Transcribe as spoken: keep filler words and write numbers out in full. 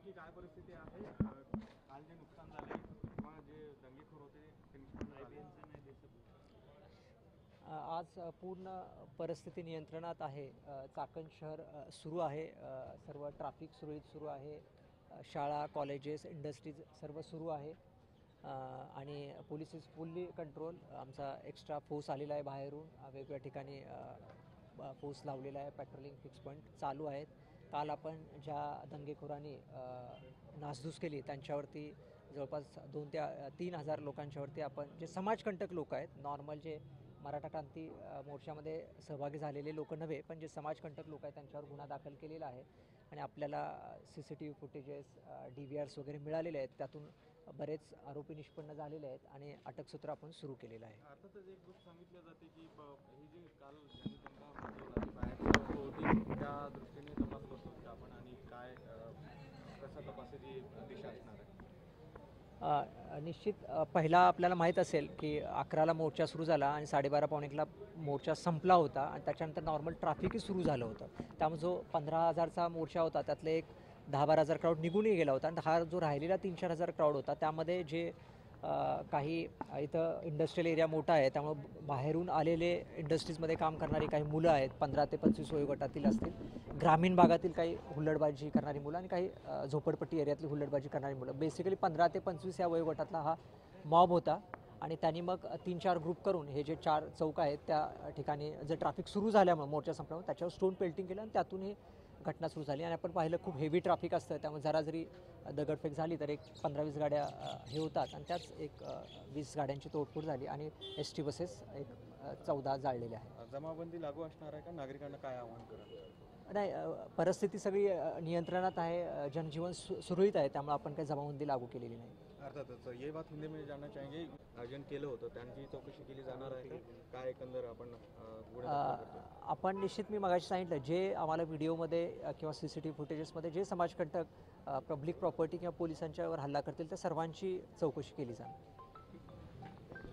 नेमकी काय परिस्थिती आहे? काल जे नुकसान झाले किंवा जे दंगेखोर होते ते निष्पन्न झाले? आज पूर्ण परिस्थिती नियंत्रणात आहे. चाकण शहर सुरू आहे, सर्व ट्रॅफिक सुरळीत सुरू आहे, शाळा कॉलेजेस इंडस्ट्रीज सर्व सुरू आहे आणि पोलीस इज फुल्ली कंट्रोल. आमचा एक्स्ट्रा फोर्स आलेला आहे बाहेरून, वेगवेगळ्या ठिकाणी फोर्स लावलेला आहे, पेट्रोलिंग फिक्स पॉईंट चालू आहेत. काल आपण ज्या दंगेखोरांनी नासधूस केली त्यांच्यावरती जवळपास दोन ते तीन हजार लोकांच्यावरती आपण जे समाजकंटक लोक आहेत, नॉर्मल जे मराठा क्रांती मोर्चामध्ये सहभागी झालेले लोक नव्हे पण जे समाजकंटक लोक आहेत त्यांच्यावर गुन्हा दाखल केलेला आहे आणि आपल्याला C C T V footages D V Rs वगैरे मिळालेले आहेत. त्यातून बरेच आरोपी निष्पन्न झालेले आहेत आणि अटकसूत्र आपण सुरू केलेलं आहे. अर्थातच एक गोष्ट सांगितली जाते की ही जी काल ज्यांनी दंगा माजवला ती बाहेरची होती, त्या दृष्टीने तपास करतो की आपण आणि काय कसा तपासाची दिशा असणार आहे? निश्चित पहिला आपल्याला माहीत असेल की अकराला मोर्चा सुरू झाला आणि साडेबारा पावणेकला मोर्चा संपला होता आणि त्याच्यानंतर नॉर्मल ट्रॅफिकही सुरू झालं होतं. त्यामुळे जो पंधरा हजारचा मोर्चा होता त्यातले एक दहा बारा हजार क्राऊड निघूनही गेला होता आणि हा जो राहिलेला तीन चार हजार क्राऊड होता त्यामध्ये जे काही इथं इंडस्ट्रियल एरिया मोठा आहे त्यामुळे बाहेरून आलेले इंडस्ट्रीजमध्ये काम करणारी काही मुलं आहेत, पंधरा ते पंचवीस वयोगटातील असतील, ग्रामीण भागातील काही हुल्लडबाजी करणारी मुलं आणि काही झोपडपट्टी एरियातली हुल्लडबाजी करणारी मुलं. बेसिकली पंधरा ते पंचवीस या वयोगटातला हा मॉब होता आणि त्यांनी मग तीन चार ग्रुप करून हे जे चार चौक आहेत त्या ठिकाणी जे ट्रॅफिक सुरू झाल्यामुळे मोर्चा संपल्यामुळे त्याच्यावर स्टोन पेल्टिंग केलं आणि त्यातून हे घटना सुरू झाली. आणि आपण पाहिलं खूप हेवी ट्रॅफिक असतं त्यामुळे जरा जरी दगडफेक झाली तर एक पंधरा वीस गाड्या हे होतात आणि त्याच एक वीस गाड्यांची तोडफोड झाली आणि एस टी बसेस एक चौदा जाळलेल्या आहेत. जमाबंदी लागू असणार आहे का? नागरिकांना काय आवाहन करा? नाही, परिस्थिती सगळी नियंत्रणात आहे, जनजीवन सु सुरळीत आहे त्यामुळे आपण काही जमाबंदी लागू केलेली नाही. अर्थातच ये बात हिंदी में जानना चाहेंगे, आयोजन केलं होतं त्यांची चौकशी केली जाणार आहे का? काय एकंदर आपण आपण निश्चित मी मगाशी सांगितलं जे आम्हाला व्हिडिओमध्ये किंवा सी सी टी व्ही फुटेजेसमध्ये जे समाजकंटक पब्लिक प्रॉपर्टी किंवा पोलिसांच्यावर हल्ला करतील त्या सर्वांची चौकशी केली जाणार.